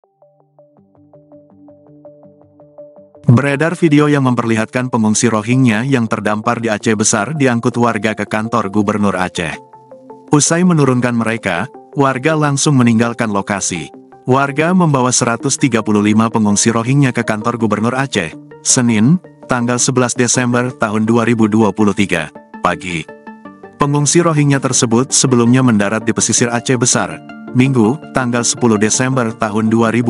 Beredar video yang memperlihatkan pengungsi Rohingya yang terdampar di Aceh Besar diangkut warga ke kantor Gubernur Aceh. Usai menurunkan mereka, warga langsung meninggalkan lokasi. Warga membawa 135 pengungsi Rohingya ke kantor Gubernur Aceh, Senin, tanggal 11 Desember tahun 2023, pagi. Pengungsi Rohingya tersebut sebelumnya mendarat di pesisir Aceh Besar, Minggu, tanggal 10 Desember tahun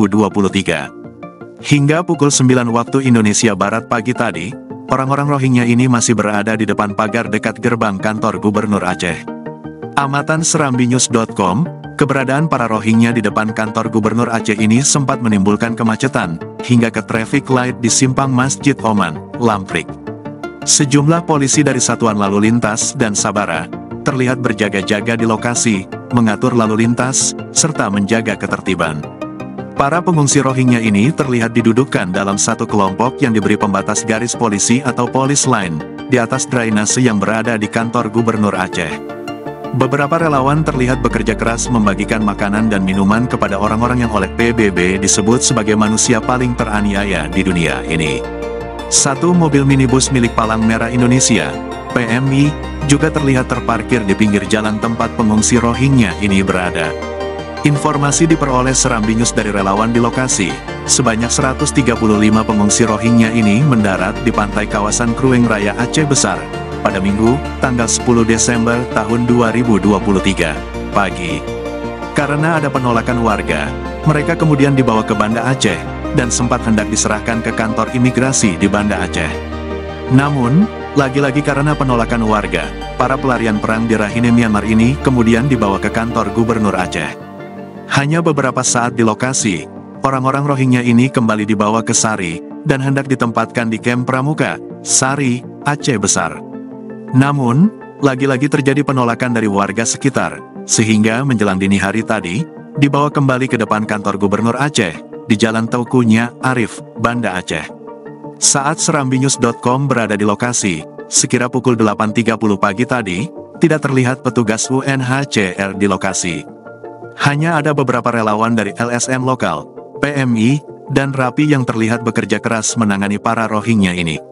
2023. Hingga pukul 9 waktu Indonesia Barat pagi tadi, orang-orang Rohingya ini masih berada di depan pagar dekat gerbang kantor Gubernur Aceh. Amatan serambinews.com, keberadaan para Rohingya di depan kantor Gubernur Aceh ini sempat menimbulkan kemacetan, hingga ke traffic light di simpang Masjid Oman, Lamprik. Sejumlah polisi dari Satuan Lalu Lintas dan Sabara, terlihat berjaga-jaga di lokasi, mengatur lalu lintas, serta menjaga ketertiban. Para pengungsi Rohingya ini terlihat didudukkan dalam satu kelompok yang diberi pembatas garis polisi atau police line, di atas drainase yang berada di kantor Gubernur Aceh. Beberapa relawan terlihat bekerja keras membagikan makanan dan minuman kepada orang-orang yang oleh PBB disebut sebagai manusia paling teraniaya di dunia ini. Satu mobil minibus milik Palang Merah Indonesia, PMI, juga terlihat terparkir di pinggir jalan tempat pengungsi Rohingya ini berada. Informasi diperoleh Serambi News dari relawan di lokasi. Sebanyak 135 pengungsi Rohingya ini mendarat di pantai kawasan Krueng Raya Aceh Besar pada Minggu, tanggal 10 Desember tahun 2023, pagi. Karena ada penolakan warga, mereka kemudian dibawa ke Banda Aceh, dan sempat hendak diserahkan ke kantor imigrasi di Banda Aceh. Namun, lagi-lagi karena penolakan warga, para pelarian perang di Rakhine Myanmar ini kemudian dibawa ke kantor Gubernur Aceh. Hanya beberapa saat di lokasi, orang-orang Rohingya ini kembali dibawa ke Sari, dan hendak ditempatkan di kamp Pramuka, Sari, Aceh Besar. Namun, lagi-lagi terjadi penolakan dari warga sekitar, sehingga menjelang dini hari tadi, dibawa kembali ke depan kantor Gubernur Aceh, di Jalan Taukunya, Arif, Banda Aceh. Saat serambinews.com berada di lokasi, sekira pukul 8.30 pagi tadi, tidak terlihat petugas UNHCR di lokasi. Hanya ada beberapa relawan dari LSM lokal, PMI, dan RAPI yang terlihat bekerja keras menangani para Rohingya ini.